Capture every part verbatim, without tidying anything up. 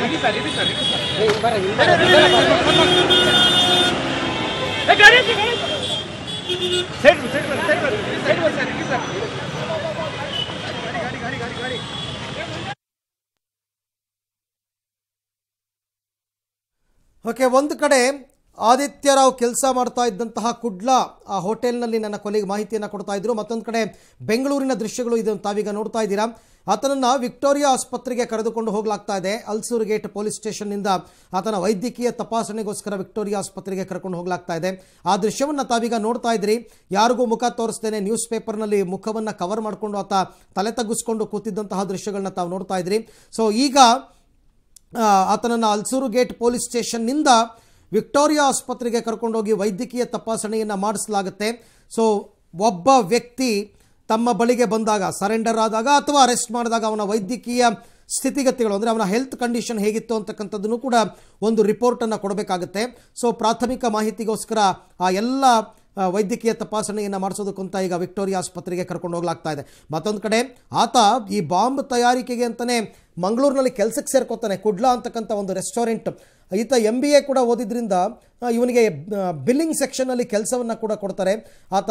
Okay, ಒಂದು ಕಡೆ ಆದಿತ್ಯ ರಾವ್ ಕೆಲಸ ಮಾಡ್ತಾ ಇದ್ದಂತಹ ಕುಡ್ಲಾ ಆ ಹೋಟೆಲ್ನಲ್ಲಿ ನನ್ನ ಕೊಲೆಗೆ ಮಾಹಿತಿಯನ್ನು ಕೊಡ್ತಾ ಇದ್ರು. ಮತ್ತೊಂದು ಕಡೆ ಬೆಂಗಳೂರಿನ ದೃಶ್ಯಗಳು ಇದನ್ನು ತಾವೀಗ ನೋಡ್ತಾ ಇದ್ದೀರಾ. ಆತನನ್ನು ವಿಕ್ಟೋರಿಯಾ ಆಸ್ಪತ್ರೆಗೆ ಕರೆದುಕೊಂಡು ಹೋಗಲಾಗ್ತಾ ಇದೆ. ಹಲ್ಸೂರು ಗೇಟ್ ಪೊಲೀಸ್ ಸ್ಟೇಷನ್ನಿಂದ ಆತನ ವೈದ್ಯಕೀಯ ತಪಾಸಣೆಗೋಸ್ಕರ ವಿಕ್ಟೋರಿಯಾ ಆಸ್ಪತ್ರೆಗೆ ಕರ್ಕೊಂಡು ಹೋಗಲಾಗ್ತಾ ಇದೆ. ಆ ದೃಶ್ಯವನ್ನು ತಾವೀಗ ನೋಡ್ತಾ ಇದ್ರಿ. ಯಾರಿಗೂ ಮುಖ ತೋರಿಸ್ತೇನೆ, ನ್ಯೂಸ್ ಪೇಪರ್ನಲ್ಲಿ ಮುಖವನ್ನು ಕವರ್ ಮಾಡಿಕೊಂಡು ಆತ ತಲೆ ತಗ್ಗಿಸ್ಕೊಂಡು ಕೂತಿದ್ದಂತಹ ದೃಶ್ಯಗಳನ್ನ ತಾವು ನೋಡ್ತಾ ಇದ್ರಿ. ಸೊ ಈಗ ಆತನನ್ನು ಹಲ್ಸೂರು ಗೇಟ್ ಪೊಲೀಸ್ ಸ್ಟೇಷನ್ನಿಂದ ವಿಕ್ಟೋರಿಯಾ ಆಸ್ಪತ್ರೆಗೆ ಕರ್ಕೊಂಡೋಗಿ ವೈದ್ಯಕೀಯ ತಪಾಸಣೆಯನ್ನು ಮಾಡಿಸಲಾಗುತ್ತೆ. ಸೊ ಒಬ್ಬ ವ್ಯಕ್ತಿ ತಮ್ಮ ಬಳಿಗೆ ಬಂದಾಗ, ಸರೆಂಡರ್ ಆದಾಗ ಅಥವಾ ಅರೆಸ್ಟ್ ಮಾಡಿದಾಗ ಅವನ ವೈದ್ಯಕೀಯ ಸ್ಥಿತಿಗತಿಗಳು ಅಂದರೆ ಅವನ ಹೆಲ್ತ್ ಕಂಡೀಷನ್ ಹೇಗಿತ್ತು ಅಂತಕ್ಕಂಥದ್ದನ್ನು ಕೂಡ ಒಂದು ರಿಪೋರ್ಟನ್ನು ಕೊಡಬೇಕಾಗುತ್ತೆ. ಸೊ ಪ್ರಾಥಮಿಕ ಮಾಹಿತಿಗೋಸ್ಕರ ಆ ಎಲ್ಲ ವೈದ್ಯಕೀಯ ತಪಾಸಣೆಯನ್ನು ಮಾಡಿಸೋದಕ್ಕಂತ ಈಗ ವಿಕ್ಟೋರಿಯಾ ಆಸ್ಪತ್ರೆಗೆ ಕರ್ಕೊಂಡು ಹೋಗಲಾಗ್ತಾ ಇದೆ. ಮತ್ತೊಂದು ಕಡೆ ಆತ ಈ ಬಾಂಬ್ ತಯಾರಿಕೆಗೆ ಅಂತಲೇ ಮಂಗಳೂರಿನಲ್ಲಿ ಕೆಲಸಕ್ಕೆ ಸೇರ್ಕೋತಾನೆ. ಕುಡ್ಲಾ ಅಂತಕ್ಕಂಥ ಒಂದು ರೆಸ್ಟೋರೆಂಟ್. ಈತ ಎಂ ಬಿ ಎ ಕೂಡ ಓದಿದ್ರಿಂದ ಇವನಿಗೆ ಬಿಲ್ಲಿಂಗ್ ಸೆಕ್ಷನಲ್ಲಿ ಕೆಲಸವನ್ನು ಕೂಡ ಕೊಡ್ತಾರೆ. ಆತ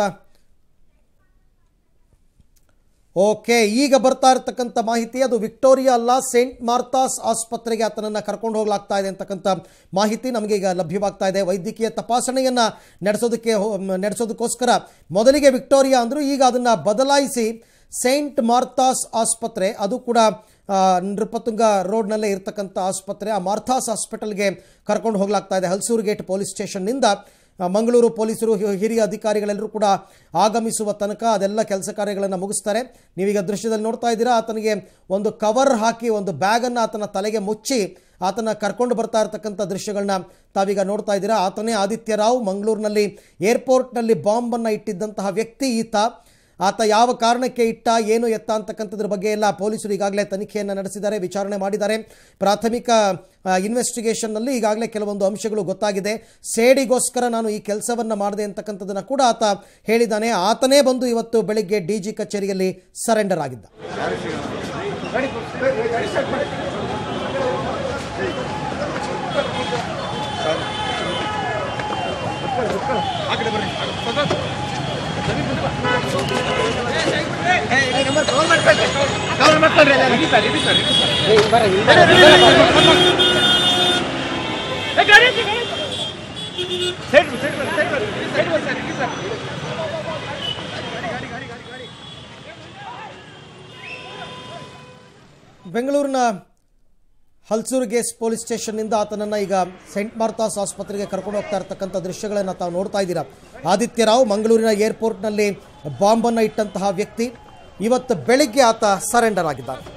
ಓಕೆ, ಈಗ ಬರ್ತಾ ಇರತಕ್ಕಂಥ ಮಾಹಿತಿ ಅದು ವಿಕ್ಟೋರಿಯಾ ಅಲ್ಲ, ಸೇಂಟ್ ಮಾರ್ಥಾಸ್ ಆಸ್ಪತ್ರೆಗೆ ಆತನನ್ನು ಕರ್ಕೊಂಡು ಹೋಗಲಾಗ್ತಾ ಇದೆ ಅಂತಕ್ಕಂಥ ಮಾಹಿತಿ ನಮಗೆ ಈಗ ಲಭ್ಯವಾಗ್ತಾ ಇದೆ. ವೈದ್ಯಕೀಯ ತಪಾಸಣೆಯನ್ನು ನಡೆಸೋದಕ್ಕೆ ನಡೆಸೋದಕ್ಕೋಸ್ಕರ ಮೊದಲಿಗೆ ವಿಕ್ಟೋರಿಯಾ ಅಂದರು, ಈಗ ಅದನ್ನು ಬದಲಾಯಿಸಿ ಸೇಂಟ್ ಮಾರ್ಥಾಸ್ ಆಸ್ಪತ್ರೆ, ಅದು ಕೂಡ ನೃಪತುಂಗ ರೋಡ್ನಲ್ಲೇ ಇರತಕ್ಕಂಥ ಆಸ್ಪತ್ರೆ, ಆ ಮಾರ್ಥಾಸ್ ಹಾಸ್ಪಿಟಲ್ಗೆ ಕರ್ಕೊಂಡು ಹೋಗಲಾಗ್ತಾ ಇದೆ. ಹಲ್ಸೂರು ಗೇಟ್ ಪೊಲೀಸ್ ಸ್ಟೇಷನ್ನಿಂದ ಮಂಗಳೂರು ಪೊಲೀಸರು ಹಿರಿಯ ಅಧಿಕಾರಿಗಳೆಲ್ಲರೂ ಕೂಡ ಆಗಮಿಸುವ ತನಕ ಅದೆಲ್ಲ ಕೆಲಸ ಕಾರ್ಯಗಳನ್ನು ಮುಗಿಸ್ತಾರೆ. ನೀವೀಗ ದೃಶ್ಯದಲ್ಲಿ ನೋಡ್ತಾ ಇದ್ದೀರಾ, ಆತನಿಗೆ ಒಂದು ಕವರ್ ಹಾಕಿ ಒಂದು ಬ್ಯಾಗನ್ನು ಆತನ ತಲೆಗೆ ಮುಚ್ಚಿ ಆತನ ಕರ್ಕೊಂಡು ಬರ್ತಾ ಇರತಕ್ಕಂಥ ದೃಶ್ಯಗಳನ್ನ ತಾವೀಗ ನೋಡ್ತಾ ಇದ್ದೀರಾ. ಆತನೇ ಆದಿತ್ಯ ರಾವ್, ಮಂಗಳೂರಿನಲ್ಲಿ ಏರ್ಪೋರ್ಟ್ನಲ್ಲಿ ಬಾಂಬನ್ನು ಇಟ್ಟಿದ್ದಂತಹ ವ್ಯಕ್ತಿ ಈತ. ಆತ ಯಾವ ಕಾರಣಕ್ಕೆ ಇಟ್ಟ, ಏನು ಎತ್ತ ಅಂತಕ್ಕಂಥದ್ರ ಬಗ್ಗೆ ಎಲ್ಲ ಪೊಲೀಸರು ಈಗಾಗಲೇ ತನಿಖೆಯನ್ನು ನಡೆಸಿದ್ದಾರೆ, ವಿಚಾರಣೆ ಮಾಡಿದ್ದಾರೆ. ಪ್ರಾಥಮಿಕ ಇನ್ವೆಸ್ಟಿಗೇಷನ್ನಲ್ಲಿ ಈಗಾಗಲೇ ಕೆಲವೊಂದು ಅಂಶಗಳು ಗೊತ್ತಾಗಿದೆ. ಸೇಡಿಗೋಸ್ಕರ ನಾನು ಈ ಕೆಲಸವನ್ನು ಮಾಡಿದೆ ಅಂತಕ್ಕಂಥದ್ದನ್ನು ಕೂಡ ಆತ ಹೇಳಿದ್ದಾನೆ. ಆತನೇ ಬಂದು ಇವತ್ತು ಬೆಳಿಗ್ಗೆ ಡಿ ಜಿ ಕಚೇರಿಯಲ್ಲಿ ಸರೆಂಡರ್ ಆಗಿದ್ದ. ಬೆಂಗಳೂರಿನ ಹಲ್ಸೂರು ಗೇಟ್ ಪೊಲೀಸ್ ಸ್ಟೇಷನ್ನಿಂದ ಆತನನ್ನು ಈಗ ಸೇಂಟ್ ಮಾರ್ಥಾಸ್ ಆಸ್ಪತ್ರೆಗೆ ಕರ್ಕೊಂಡು ಹೋಗ್ತಾ ಇರತಕ್ಕಂಥ ದೃಶ್ಯಗಳನ್ನು ತಾವು ನೋಡ್ತಾ ಇದ್ದೀರಾ. ಆದಿತ್ಯ ರಾವ್ ಮಂಗಳೂರಿನ ಏರ್ಪೋರ್ಟ್ನಲ್ಲಿ ಬಾಂಬನ್ನು ಇಟ್ಟಂತಹ ವ್ಯಕ್ತಿ ಇವತ್ತು ಬೆಳಿಗ್ಗೆ ಆತ ಸರೆಂಡರ್ ಆಗಿದ್ದಾನೆ.